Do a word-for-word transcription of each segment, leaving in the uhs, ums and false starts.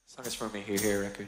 Song is from a Here Here record.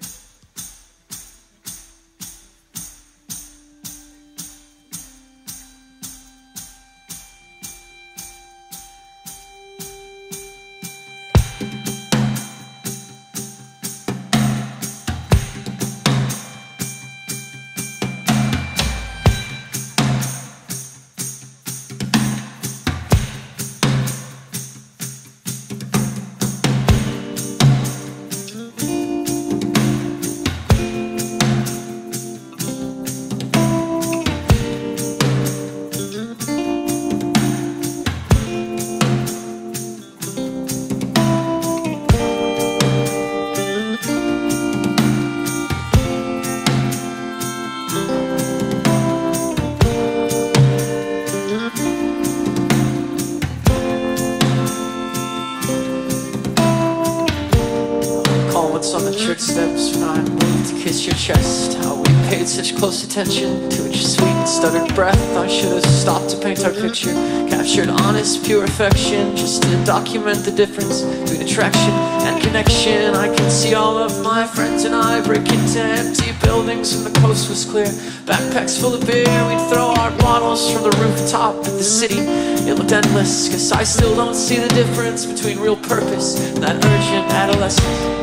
On the church steps when I moved to kiss your chest, how we paid such close attention to each sweet and stuttered breath. I should have stopped to paint our picture, captured honest pure affection, just to document the difference between attraction and connection. I can see all of my friends and I break into empty buildings when the coast was clear, backpacks full of beer. We'd throw our bottles from the rooftop at the city. It looked endless, cause I still don't see the difference between real purpose and that urgent adolescence.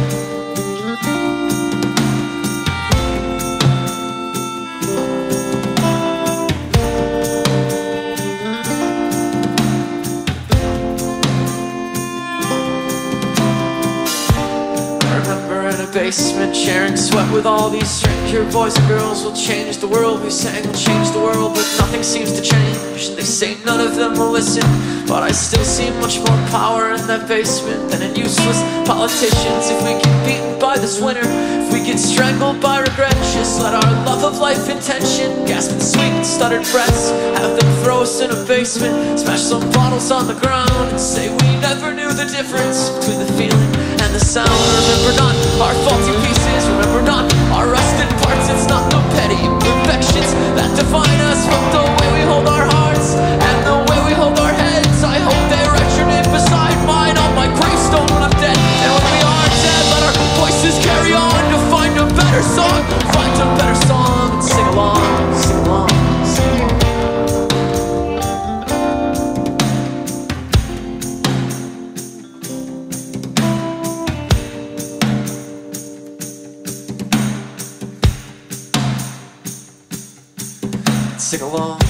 Basement, sharing sweat with all these stranger boys and girls. Will change the world, we sang we'll change the world, but nothing seems to change. They say none of them will listen, but I still see much more power in that basement than in useless politicians. If we get beaten by this winter, if we get strangled by regret, just let our love of life and tension, gasping sweet and stuttered breaths, have them throw us in a basement, smash some bottles on the ground, and say we never knew the difference between the feeling and the sound. Remember not our faulty pieces, remember not our rusted parts. It's not the petty imperfections that define us, but the way we hold our hearts and the way we hold our heads. I hope they write your name beside mine on my gravestone when I'm dead. And when we are dead, let our voices carry on to find a better song, find a better song and sing along, sing along, sing along. Sing along.